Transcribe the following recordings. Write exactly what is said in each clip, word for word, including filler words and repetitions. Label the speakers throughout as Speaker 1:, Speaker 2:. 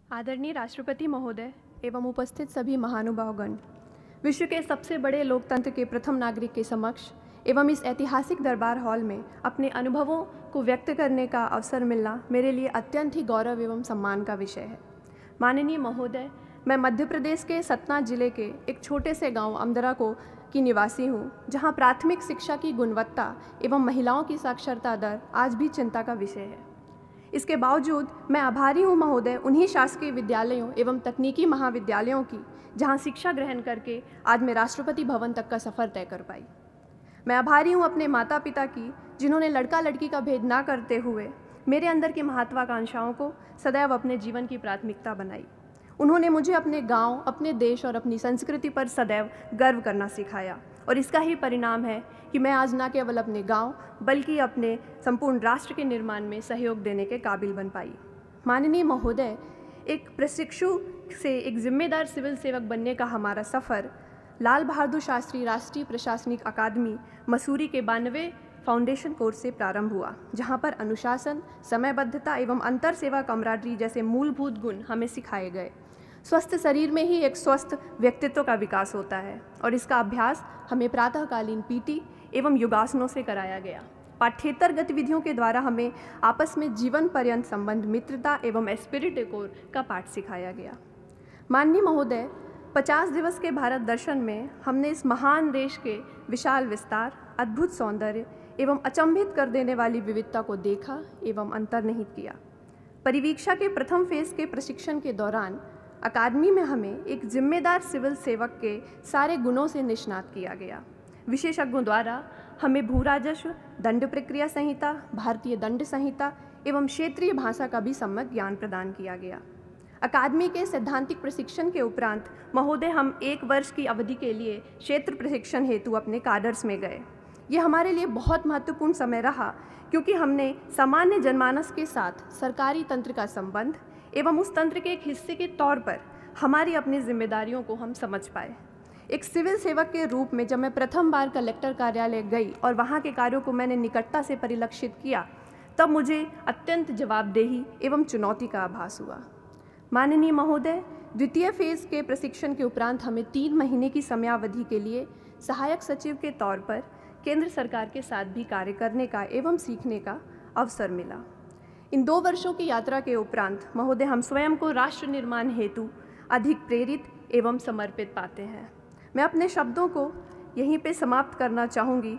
Speaker 1: आदरणीय राष्ट्रपति महोदय एवं उपस्थित सभी महानुभावगण, विश्व के सबसे बड़े लोकतंत्र के प्रथम नागरिक के समक्ष एवं इस ऐतिहासिक दरबार हॉल में अपने अनुभवों को व्यक्त करने का अवसर मिलना मेरे लिए अत्यंत ही गौरव एवं सम्मान का विषय है। माननीय महोदय, मैं मध्य प्रदेश के सतना जिले के एक छोटे से गांव अमदरा को की निवासी हूं, जहां प्राथमिक शिक्षा की गुणवत्ता एवं महिलाओं की साक्षरता दर आज भी चिंता का विषय है। इसके बावजूद मैं आभारी हूं महोदय उन्हीं शासकीय विद्यालयों एवं तकनीकी महाविद्यालयों की जहां शिक्षा ग्रहण करके आज मैं राष्ट्रपति भवन तक का सफ़र तय कर पाई। मैं आभारी हूं अपने माता पिता की, जिन्होंने लड़का लड़की का भेद ना करते हुए मेरे अंदर की महत्वाकांक्षाओं को सदैव अपने जीवन की प्राथमिकता बनाई। उन्होंने मुझे अपने गांव, अपने देश और अपनी संस्कृति पर सदैव गर्व करना सिखाया और इसका ही परिणाम है कि मैं आज न केवल अपने गांव बल्कि अपने संपूर्ण राष्ट्र के निर्माण में सहयोग देने के काबिल बन पाई। माननीय महोदय, एक प्रशिक्षु से एक जिम्मेदार सिविल सेवक बनने का हमारा सफ़र लाल बहादुर शास्त्री राष्ट्रीय प्रशासनिक अकादमी मसूरी के बानवे फाउंडेशन कोर्स से प्रारंभ हुआ, जहां पर अनुशासन, समयबद्धता एवं अंतर सेवा कमराडरी जैसे मूलभूत गुण हमें सिखाए गए। स्वस्थ शरीर में ही एक स्वस्थ व्यक्तित्व का विकास होता है और इसका अभ्यास हमें प्रातःकालीन पीटी एवं योगासनों से कराया गया। पाठ्येतर गतिविधियों के द्वारा हमें आपस में जीवन पर्यंत संबंध, मित्रता एवं एस्पिरिट डेकोर का पाठ सिखाया गया। माननीय महोदय, पचास दिवस के भारत दर्शन में हमने इस महान देश के विशाल विस्तार, अद्भुत सौंदर्य एवं अचंभित कर देने वाली विविधता को देखा एवं अंतर्निहित किया। परिवीक्षा के प्रथम फेज के प्रशिक्षण के दौरान अकादमी में हमें एक जिम्मेदार सिविल सेवक के सारे गुणों से निष्णात किया गया। विशेषज्ञों द्वारा हमें भू राजस्व, दंड प्रक्रिया संहिता, भारतीय दंड संहिता एवं क्षेत्रीय भाषा का भी सम्यक ज्ञान प्रदान किया गया। अकादमी के सैद्धांतिक प्रशिक्षण के उपरांत महोदय हम एक वर्ष की अवधि के लिए क्षेत्र प्रशिक्षण हेतु अपने काडर्स में गए। ये हमारे लिए बहुत महत्वपूर्ण समय रहा, क्योंकि हमने सामान्य जनमानस के साथ सरकारी तंत्र का संबंध एवं उस तंत्र के एक हिस्से के तौर पर हमारी अपनी जिम्मेदारियों को हम समझ पाए। एक सिविल सेवक के रूप में जब मैं प्रथम बार कलेक्टर कार्यालय गई और वहाँ के कार्यों को मैंने निकटता से परिलक्षित किया, तब मुझे अत्यंत जवाबदेही एवं चुनौती का आभास हुआ। माननीय महोदय, द्वितीय फेज के प्रशिक्षण के उपरांत हमें तीन महीने की समयावधि के लिए सहायक सचिव के तौर पर केंद्र सरकार के साथ भी कार्य करने का एवं सीखने का अवसर मिला। इन दो वर्षों की यात्रा के उपरांत महोदय हम स्वयं को राष्ट्र निर्माण हेतु अधिक प्रेरित एवं समर्पित पाते हैं। मैं अपने शब्दों को यहीं पे समाप्त करना चाहूँगी।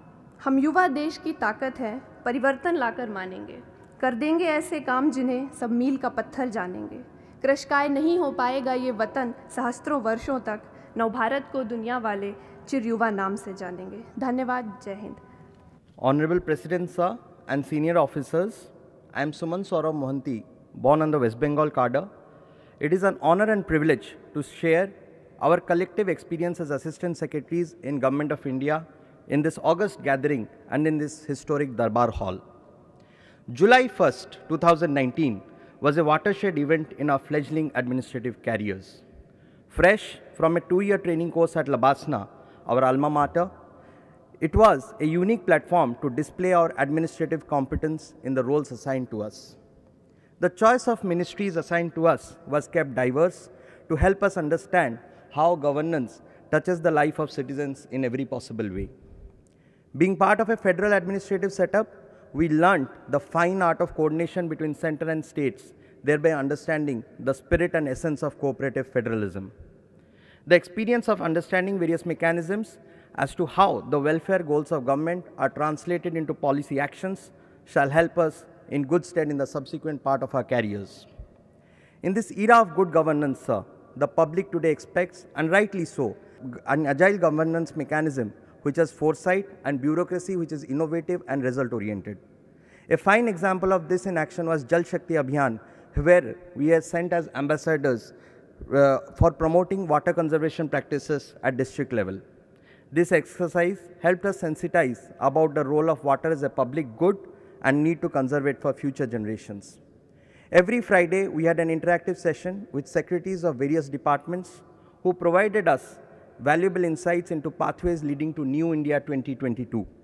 Speaker 1: हम युवा देश की ताकत है, परिवर्तन लाकर मानेंगे, कर देंगे ऐसे काम जिन्हें सब मील का पत्थर जानेंगे। कृशकाय नहीं हो पाएगा ये वतन सहस्त्रों वर्षों तक, नवभारत को दुनिया वाले चिर युवा नाम से जानेंगे। धन्यवाद। जय Hind.
Speaker 2: Honorable President Sir and senior officers, I am Suman Saurabh Mohanty, born on the West Bengal cadre. It is an honor and privilege to share our collective experience as Assistant Secretaries in Government of India in this August gathering and in this historic Darbar Hall. July first, two thousand nineteen was a watershed event in our fledgling administrative careers. Fresh from a two-year training course at Labasna, our alma mater, it was a unique platform to display our administrative competence in the roles assigned to us. The choice of ministries assigned to us was kept diverse to help us understand how governance touches the life of citizens in every possible way. Being part of a federal administrative setup, we learned the fine art of coordination between center and states, thereby understanding the spirit and essence of cooperative federalism. The experience of understanding various mechanisms as to how the welfare goals of government are translated into policy actions shall help us in good stead in the subsequent part of our careers. In this era of good governance, sir, the public today expects, and rightly so, an agile governance mechanism which has foresight and bureaucracy which is innovative and result-oriented. A fine example of this in action was Jal Shakti Abhiyan, where we are sent as ambassadors uh, for promoting water conservation practices at district level. This exercise helped us sensitize about the role of water as a public good and need to conserve it for future generations. Every Friday, we had an interactive session with secretaries of various departments who provided us valuable insights into pathways leading to New India twenty twenty-two.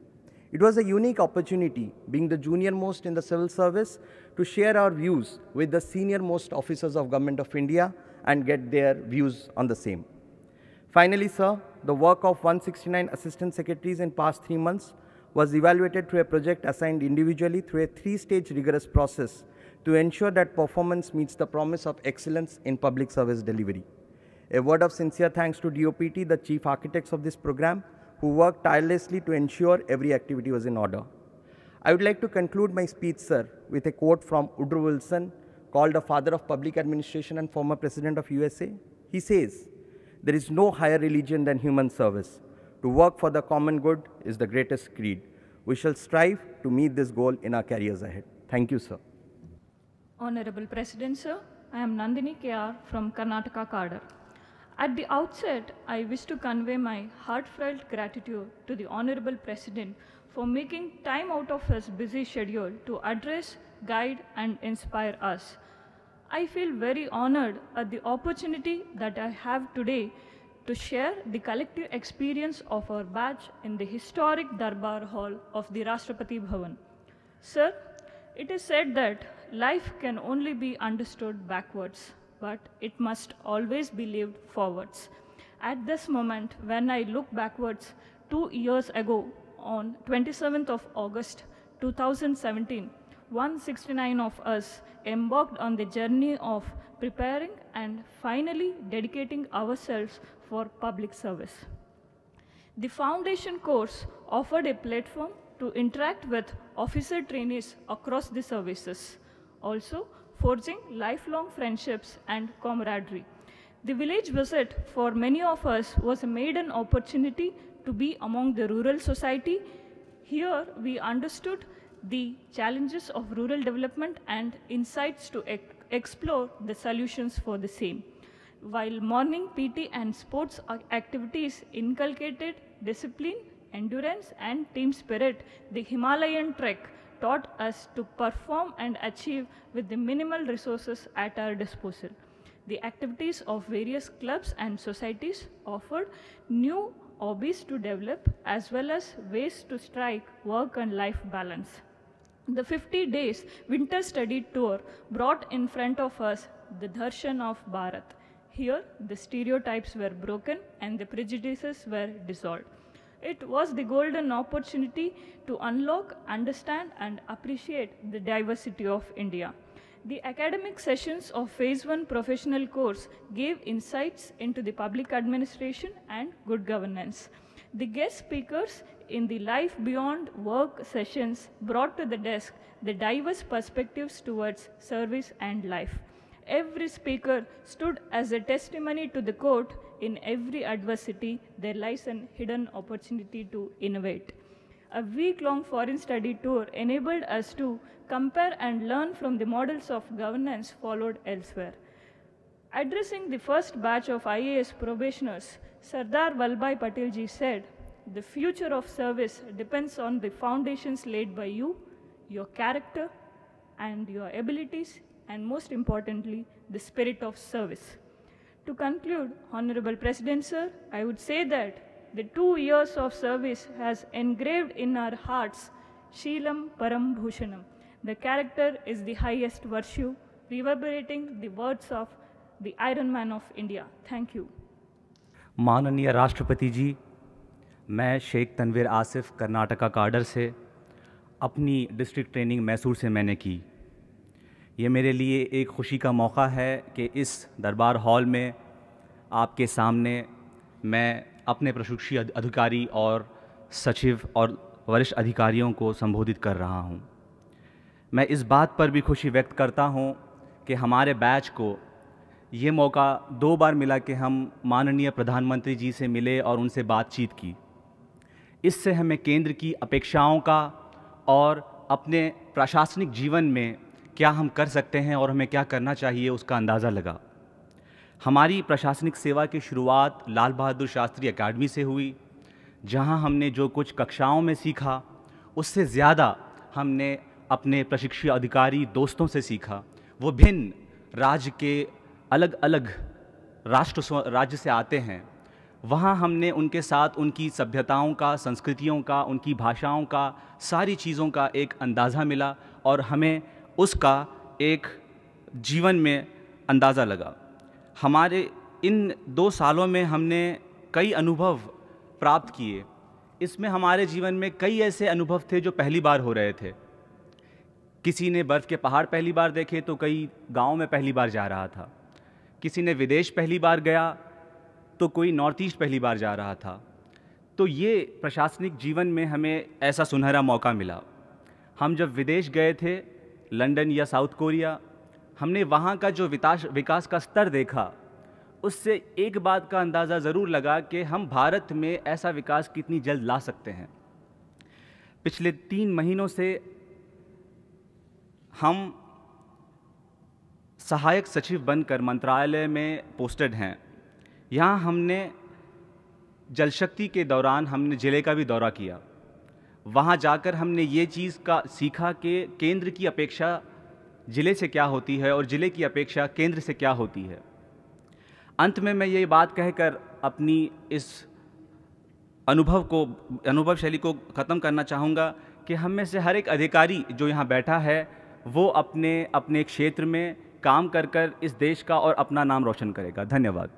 Speaker 2: It was a unique opportunity, being the junior most in the civil service, to share our views with the senior most officers of Government of India and get their views on the same. Finally, sir, the work of one hundred sixty-nine assistant secretaries in past three months was evaluated through a project assigned individually through a three-stage rigorous process to ensure that performance meets the promise of excellence in public service delivery. A word of sincere thanks to D O P T, the chief architects of this program, who worked tirelessly to ensure every activity was in order. I would like to conclude my speech, sir, with a quote from Woodrow Wilson, called the father of public administration and former president of U S A. He says, "There is no higher religion than human service. To work for the common good is the greatest creed. We shall strive to meet this goal in our careers ahead." Thank you, sir.
Speaker 3: Honorable President, sir, I am Nandini K R from Karnataka Cadre. At the outset, I wish to convey my heartfelt gratitude to the Honorable President for making time out of his busy schedule to address, guide, and inspire us. I feel very honored at the opportunity that I have today to share the collective experience of our batch in the historic Darbar Hall of the Rashtrapati Bhavan. Sir, it is said that life can only be understood backwards, but it must always be lived forwards. At this moment, when I look backwards, two years ago, on twenty-seventh of August two thousand seventeen, one hundred sixty-nine of us embarked on the journey of preparing and finally dedicating ourselves for public service. The foundation course offered a platform to interact with officer trainees across the services, also forging lifelong friendships and camaraderie. The village visit for many of us was a maiden opportunity to be among the rural society. Here we understood the challenges of rural development and insights to ex explore the solutions for the same. While morning P T and sports activities inculcated discipline, endurance, and team spirit, the Himalayan trek taught us to perform and achieve with the minimal resources at our disposal. The activities of various clubs and societies offered new hobbies to develop as well as ways to strike work and life balance. The fifty days winter study tour brought in front of us the darshan of Bharat. Here, the stereotypes were broken and the prejudices were dissolved. It was the golden opportunity to unlock, understand, and appreciate the diversity of India. The academic sessions of Phase one professional course gave insights into the public administration and good governance. The guest speakers in the Life Beyond Work sessions brought to the desk the diverse perspectives towards service and life. Every speaker stood as a testimony to the quote, "In every adversity, there lies an hidden opportunity to innovate." A week-long foreign study tour enabled us to compare and learn from the models of governance followed elsewhere. Addressing the first batch of I A S probationers, Sardar Vallabhbhai Patel ji said, "The future of service depends on the foundations laid by you, your character, and your abilities, and most importantly, the spirit of service." To conclude, Honorable President, sir, I would say that the two years of service has engraved in our hearts Sheelam Param Bhushanam. The character is the highest virtue, reverberating the words of the Iron Man of India. Thank you.
Speaker 4: माननीय राष्ट्रपति जी, मैं Sheikh Tanveer Asif Karnataka cadre से अपनी district training Mysore से मैंने की। ये मेरे लिए एक खुशी का मौका है कि इस दरबार हॉल में आपके सामने मैं अपने प्रशिक्षी अधिकारी और सचिव और वरिष्ठ अधिकारियों को संबोधित कर रहा हूँ। मैं इस बात पर भी खुशी व्यक्त करता हूँ कि हमारे बैच को ये मौका दो बार मिला कि हम माननीय प्रधानमंत्री जी से मिले और उनसे बातचीत की। इससे हमें केंद्र की अपेक्षाओं का और अपने प्रशासनिक जीवन में क्या हम कर सकते हैं और हमें क्या करना चाहिए उसका अंदाज़ा लगा। हमारी प्रशासनिक सेवा की शुरुआत लाल बहादुर शास्त्री एकेडमी से हुई, जहां हमने जो कुछ कक्षाओं में सीखा उससे ज़्यादा हमने अपने प्रशिक्षु अधिकारी दोस्तों से सीखा। वो भिन्न राज्य के अलग अलग राष्ट्र राज्य से आते हैं, वहाँ हमने उनके साथ उनकी सभ्यताओं का, संस्कृतियों का, उनकी भाषाओं का, सारी चीज़ों का एक अंदाज़ा मिला और हमें उसका एक जीवन में अंदाज़ा लगा। हमारे इन दो सालों में हमने कई अनुभव प्राप्त किए। इसमें हमारे जीवन में कई ऐसे अनुभव थे जो पहली बार हो रहे थे। किसी ने बर्फ़ के पहाड़ पहली बार देखे तो कई गाँव में पहली बार जा रहा था। किसी ने विदेश पहली बार गया तो कोई नॉर्थ ईस्ट पहली बार जा रहा था। तो ये प्रशासनिक जीवन में हमें ऐसा सुनहरा मौका मिला। हम जब विदेश गए थे, लंदन या साउथ कोरिया, हमने वहाँ का जो विकास विकास का स्तर देखा, उससे एक बात का अंदाज़ा ज़रूर लगा कि हम भारत में ऐसा विकास कितनी जल्द ला सकते हैं। पिछले तीन महीनों से हम सहायक सचिव बनकर मंत्रालय में पोस्टेड हैं। यहाँ हमने जल शक्ति के दौरान हमने ज़िले का भी दौरा किया। वहाँ जाकर हमने ये चीज़ का सीखा कि केंद्र की अपेक्षा ज़िले से क्या होती है और ज़िले की अपेक्षा केंद्र से क्या होती है। अंत में मैं ये बात कहकर अपनी इस अनुभव को अनुभव शैली को ख़त्म करना चाहूँगा कि हम में से हर एक अधिकारी जो यहाँ बैठा है वो अपने अपने क्षेत्र में काम कर कर इस देश का और अपना नाम रोशन करेगा। धन्यवाद।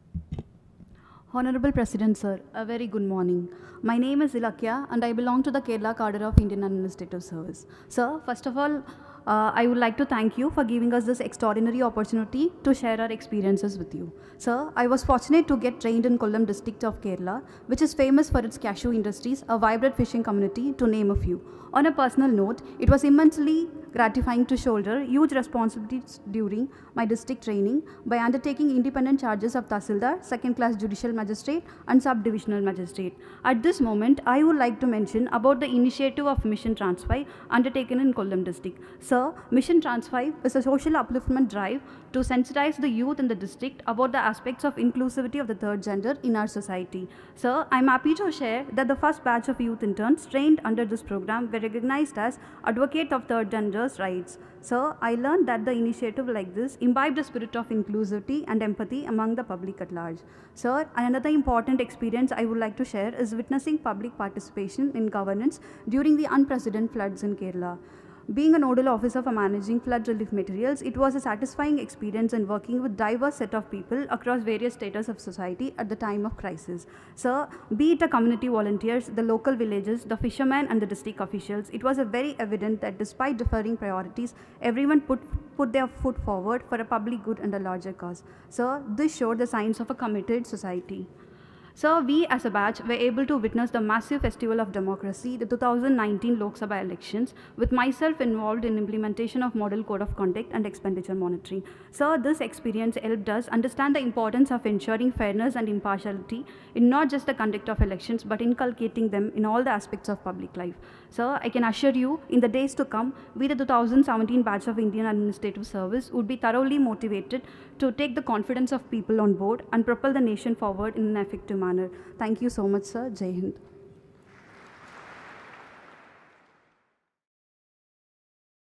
Speaker 5: Honorable President Sir, a very good morning. My name is Ilakya and I belong to the Kerala cadre of Indian Administrative Service. Sir, first of all, uh, I would like to thank you for giving us this extraordinary opportunity to share our experiences with you. Sir, I was fortunate to get trained in Kollam district of Kerala, which is famous for its cashew industries, a vibrant fishing community, to name a few. On a personal note, it was immensely gratifying to shoulder huge responsibilities during my district training by undertaking independent charges of Tahsildar, second class judicial magistrate and sub-divisional magistrate. At this moment, I would like to mention about the initiative of Mission Transfive undertaken in Kollam district. Sir, Mission Transfive is a social upliftment drive to sensitize the youth in the district about the aspects of inclusivity of the third gender in our society. Sir, I am happy to share that the first batch of youth interns trained under this program were recognized as advocate of third gender's rights. Sir, I learned that the initiative like this imbibed the spirit of inclusivity and empathy among the public at large. Sir, another important experience I would like to share is witnessing public participation in governance during the unprecedented floods in Kerala. Being a nodal officer for managing flood relief materials, it was a satisfying experience in working with diverse set of people across various status of society at the time of crisis. Sir, be it the community volunteers, the local villages, the fishermen and the district officials, it was a very evident that despite differing priorities, everyone put, put their foot forward for a public good and a larger cause. Sir, this showed the signs of a committed society. Sir, we as a batch were able to witness the massive festival of democracy, the two thousand nineteen Lok Sabha elections, with myself involved in implementation of model code of conduct and expenditure monitoring. Sir, this experience helped us understand the importance of ensuring fairness and impartiality in not just the conduct of elections, but inculcating them in all the aspects of public life. Sir, I can assure you, in the days to come, we the two thousand seventeen batch of Indian Administrative Service would be thoroughly motivated to take the confidence of people on board and propel the nation forward in an effective manner. Thank you so much, sir. Jai Hind.